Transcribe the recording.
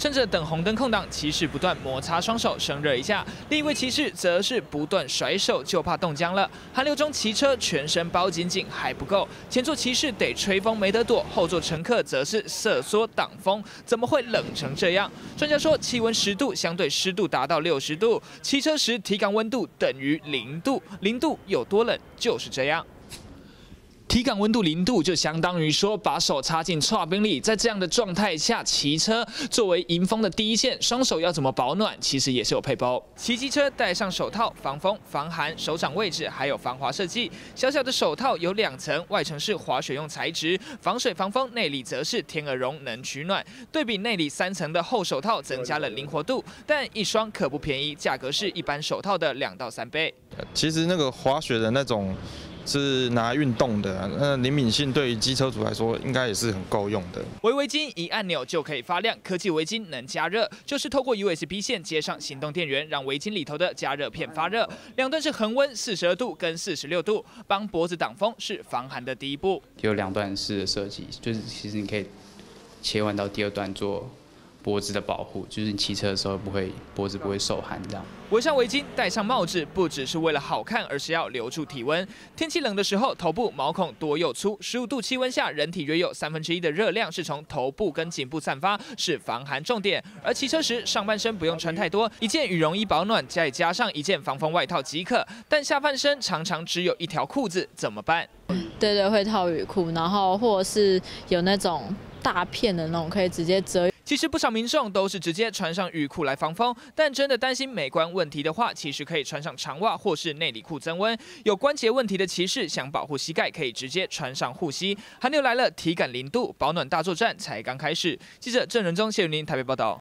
趁着等红灯空档，骑士不断摩擦双手生热一下，另一位骑士则是不断甩手，就怕冻僵了。寒流中骑车，全身包紧紧还不够，前座骑士得吹风没得躲，后座乘客则是瑟缩挡风，怎么会冷成这样？专家说，气温10度，相对湿度达到60度，骑车时体感温度等于0度，0度有多冷就是这样。 体感温度0度，就相当于说把手插进剉冰里。在这样的状态下骑车，作为迎风的第一线，双手要怎么保暖，其实也是有配包。骑机车戴上手套，防风、防寒，手掌位置还有防滑设计。小小的手套有2层，外层是滑雪用材质，防水防风，内里则是天鹅绒，能取暖。对比内里3层的厚手套，增加了灵活度，但一双可不便宜，价格是一般手套的2到3倍。 其实那个滑雪的那种。 是拿运动的，那灵敏性对于机车主来说，应该也是很够用的。 围巾一按钮就可以发亮，科技围巾能加热，就是透过 USB 线接上行动电源，让围巾里头的加热片发热。2段是恒温42度跟46度，帮脖子挡风是防寒的第一步。 有2段式的设计，就是其实你可以切换到第2段做。 脖子的保护，就是你骑车的时候脖子不会受寒这样。 围上围巾，戴上帽子，不只是为了好看，而是要留住体温。天气冷的时候，头部毛孔多又粗，15度气温下，人体约有1/3的热量是从头部跟颈部散发，是防寒重点。而骑车时，上半身不用穿太多，一件羽绒衣保暖，再加上一件防风外套即可。但下半身常常只有一条裤子，怎么办？ 对，会套雨裤，然后或者是有那种大片的那种，可以直接遮。 其实不少民众都是直接穿上雨裤来防风，但真的担心美观问题的话，其实可以穿上长袜或是内里裤增温。有关节问题的骑士想保护膝盖，可以直接穿上护膝。寒流来了，体感0度，保暖大作战才刚开始。记者郑仁宗、谢云林台北报道。